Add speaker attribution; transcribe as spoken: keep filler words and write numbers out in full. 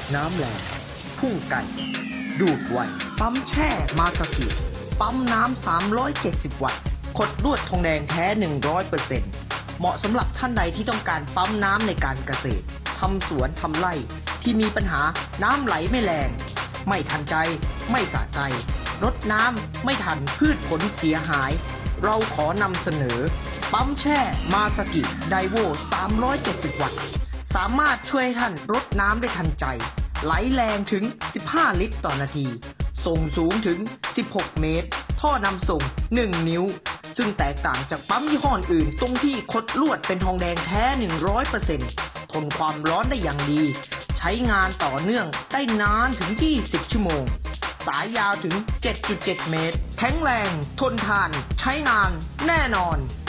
Speaker 1: น้ำแรงพุ่งไก่ดูดไวปั๊มแช่มาสกิปั๊มน้ำสามร้อยเจ็ดสิบวัตต์ขดลวดทองแดงแท้ หนึ่งร้อยเปอร์เซ็นต์ เหมาะสำหรับท่านใดที่ต้องการปั๊มน้ำในการเกษตรทำสวนทำไร่ที่มีปัญหาน้ำไหลไม่แรงไม่ทันใจไม่สะใจรดน้ำไม่ทันพืชผลเสียหายเราขอนำเสนอปั๊มแช่มาสกิไดโวสามร้อยเจ็ดสิบวัตต์สามารถช่วยให้ท่านรดน้ำได้ทันใจไหลแรงถึงสิบห้าลิตรต่อนาทีส่งสูงถึงสิบหกเมตรท่อนำส่งหนึ่งนิ้วซึ่งแตกต่างจากปั๊มยี่ห้ออื่นตรงที่ขดลวดเป็นทองแดงแท้ หนึ่งร้อยเปอร์เซ็นต์ ทนความร้อนได้อย่างดีใช้งานต่อเนื่องได้นานถึงยี่สิบชั่วโมงสายยาวถึง เจ็ดจุดเจ็ด เมตรแข็งแรงทนทานใช้งานแน่นอน